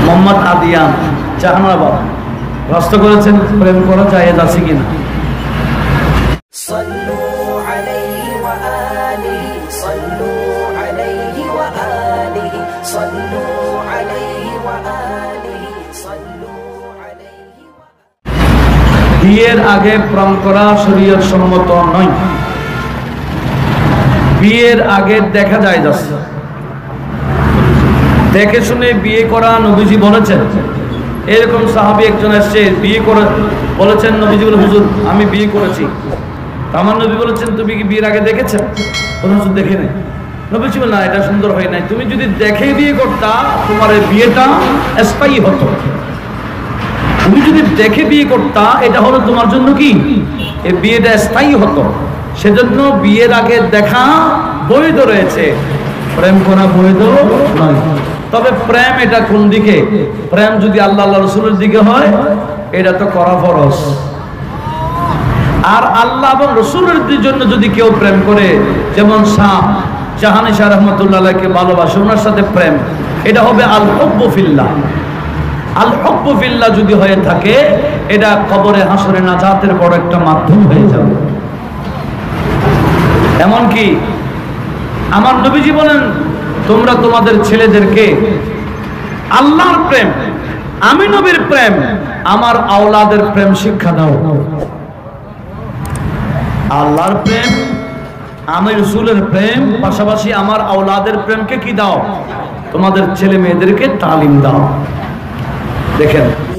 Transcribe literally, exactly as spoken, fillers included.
মোহাম্মদ আদিয়ান জাহানাবাদ প্রশ্ন করেছেন প্রেম করা জায়েজ আছে কিনা। সাল্লু আলাইহি ওয়া আলিহি সাল্লু আলাইহি ওয়া আলিহি সাল্লু আলাইহি ওয়া আলিহি সাল্লু আলাইহি ওয়া বিয়ের আগে প্রেম করা শরীয়ত সম্মত নয়। বিয়ের আগে দেখা যায় যাচ্ছে, দেখে শুনে বিয়ে করা নবীজি বলেছেন। এরকম সাহাবী একজন এসে বিয়ে করে বলেছেন, নবীজি বলে হুজুর আমি বিয়ে করেছি। আমার নবী বলেছেন তুমি কি বিয়ের আগে দেখেছেন? হুজুর দেখে নাই। নবীজি বলেন না, এটা সুন্দর হয় নাই, তুমি যদি দেখে বিয়ে করতা তোমার বিয়েটা স্থায়ী হতো। তুমি যদি দেখে বিয়ে করতা এটা হলো তোমার জন্য কি এই বিয়েটা স্থায়ী হতো। সেজন্য বিয়ের আগে দেখা বৈধ রয়েছে, প্রেম করা বৈধ নয়। তবে প্রেম এটা কোন দিকে? প্রেম যদি আল্লাহ আল্লাহ রসুলের দিকে হয় এটা তো করা ফরজ। আর আল্লাহ এবং রসুলের জন্য যদি কেউ প্রেম করে, যেমন শাহ জাহান শাহ রহমতুল্লাহকে ভালোবাসে, ওনার সাথে প্রেম, এটা হবে আল হুব্বু ফিল্লাহ। আল হুব্বু ফিল্লাহ যদি হয়ে থাকে এটা কবরে হাসরে নাজাতের বড় একটা মাধ্যম হয়ে যাবে। এমনকি আমার নবীজি বলেন তোমরা তোমাদের ছেলেদেরকে আল্লাহর প্রেম, আমি নবীর প্রেম, আমার আওলাদের প্রেম শিক্ষা দাও। আল্লাহর প্রেম, আমি রাসূলের প্রেম, পাশাপাশি আমার আওলাদের প্রেমকে কি দাও? তোমাদের ছেলে মেয়েদেরকে তালিম দাও। দেখেন